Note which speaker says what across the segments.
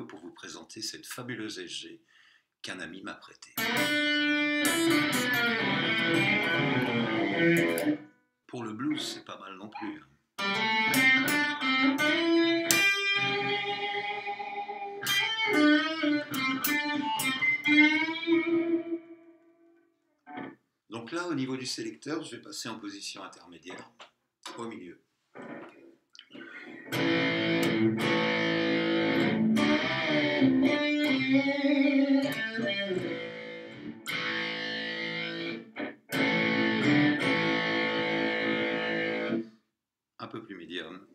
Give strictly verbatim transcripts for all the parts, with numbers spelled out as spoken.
Speaker 1: vidéo pour vous présenter cette fabuleuse S G qu'un ami m'a prêtée. Pour le blues, c'est pas mal non plus. Donc là, au niveau du sélecteur, je vais passer en position intermédiaire, au milieu. Un peu plus médium.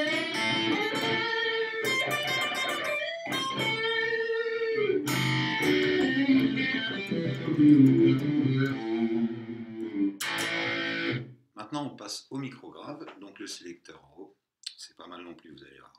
Speaker 1: Maintenant, on passe au micro grave, donc le sélecteur en haut. C'est pas mal non plus, vous allez voir.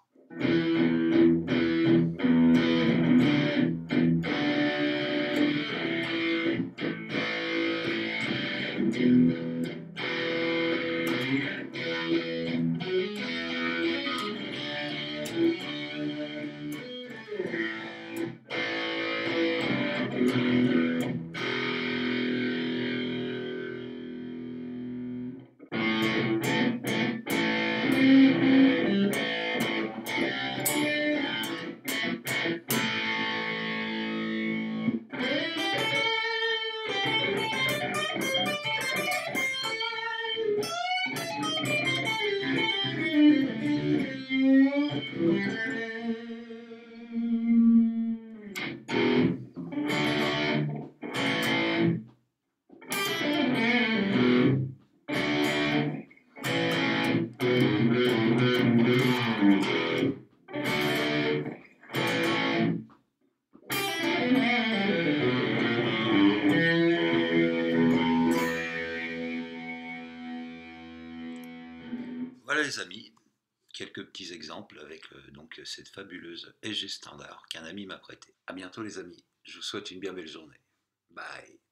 Speaker 1: Voilà les amis, quelques petits exemples avec euh, donc cette fabuleuse S G standard qu'un ami m'a prêtée. A bientôt les amis, je vous souhaite une bien belle journée. Bye.